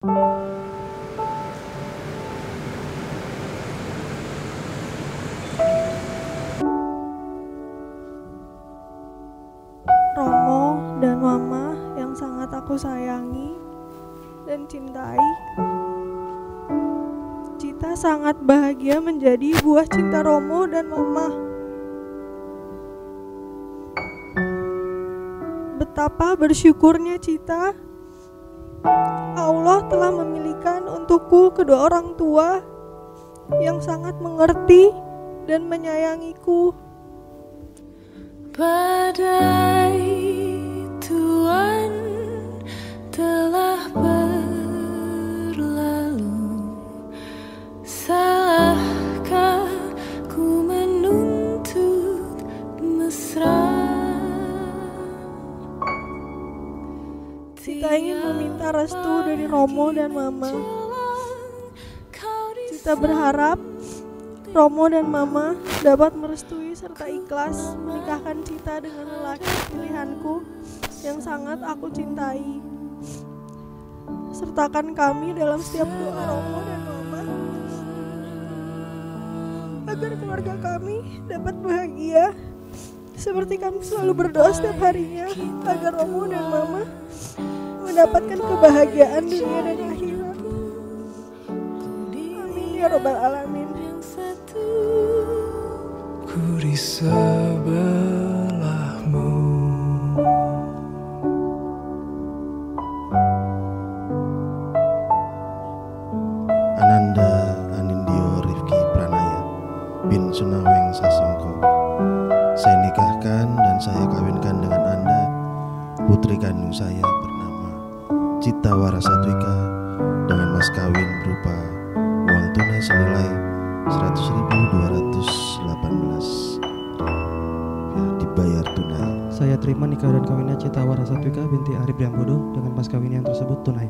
Romo dan Mama yang sangat aku sayangi dan cintai, Cita sangat bahagia menjadi buah cinta Romo dan Mama. Betapa bersyukurnya Cita, Allah telah memilihkan untukku kedua orang tua yang sangat mengerti dan menyayangiku. Badai Tuhan telah berlalu, salahkah ku menuntut mesra? Cita ingin meminta restu dari Romo dan Mama. Cita berharap Romo dan Mama dapat merestui serta ikhlas menikahkan Cita dengan lelaki pilihanku yang sangat aku cintai. Sertakan kami dalam setiap doa Romo dan Mama agar keluarga kami dapat bahagia, seperti kami selalu berdoa setiap harinya agar Romo dan Mama mendapatkan kebahagiaan dunia dan akhirat. Amin ya robbal alamin. Ku di sebelahmu, Ananda Anindyo Rifki Pranaya bin Sunaweng Sasongko. Saya nikahkan dan saya kawinkan dengan Anda putri kandung saya bernama Cita Warasatwika dengan mas kawin berupa uang tunai senilai 100.218 ya, dibayar tunai. Saya terima nikah dan kawinnya Cita Warasatwika binti Ari Priambodo dengan mas kawin yang tersebut tunai.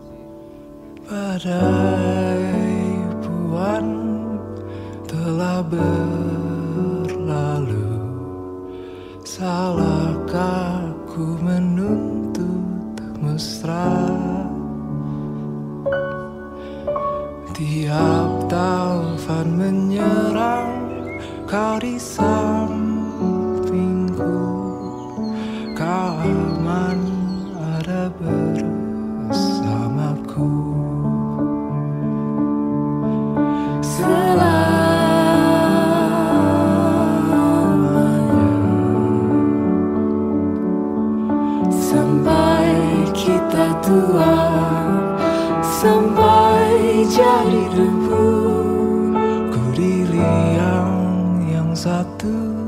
badai puan telah berlalu, salahkah ku menuntut mesra? Tiap taufan menyerang, kau di sampingku, kau aman ada bersamaku. Selamanya, sampai kita tua, sampai jadi debu, ku di liang yang satu.